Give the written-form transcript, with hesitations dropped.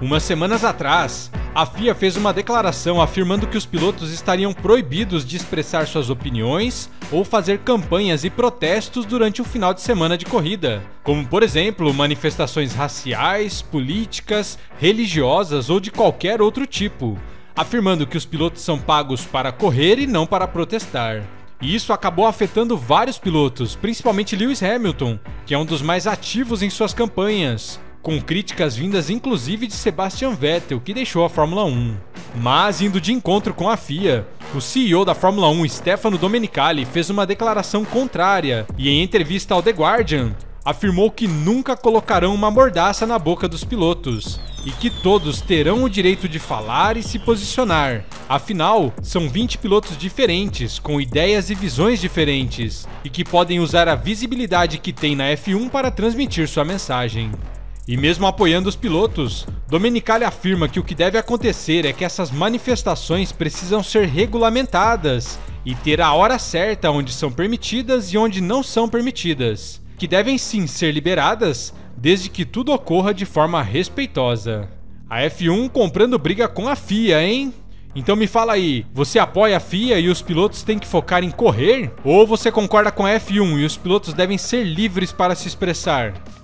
Umas semanas atrás, a FIA fez uma declaração afirmando que os pilotos estariam proibidos de expressar suas opiniões ou fazer campanhas e protestos durante o final de semana de corrida, como por exemplo manifestações raciais, políticas, religiosas ou de qualquer outro tipo, afirmando que os pilotos são pagos para correr e não para protestar. E isso acabou afetando vários pilotos, principalmente Lewis Hamilton, que é um dos mais ativos em suas campanhas, com críticas vindas inclusive de Sebastian Vettel, que deixou a Fórmula 1. Mas, indo de encontro com a FIA, o CEO da Fórmula 1, Stefano Domenicali, fez uma declaração contrária e, em entrevista ao The Guardian, afirmou que nunca colocarão uma mordaça na boca dos pilotos e que todos terão o direito de falar e se posicionar. Afinal, são 20 pilotos diferentes, com ideias e visões diferentes, e que podem usar a visibilidade que tem na F1 para transmitir sua mensagem. E mesmo apoiando os pilotos, Domenicali afirma que o que deve acontecer é que essas manifestações precisam ser regulamentadas e ter a hora certa onde são permitidas e onde não são permitidas, que devem sim ser liberadas, desde que tudo ocorra de forma respeitosa. A F1 comprando briga com a FIA, hein? Então me fala aí, você apoia a FIA e os pilotos têm que focar em correr? Ou você concorda com a F1 e os pilotos devem ser livres para se expressar?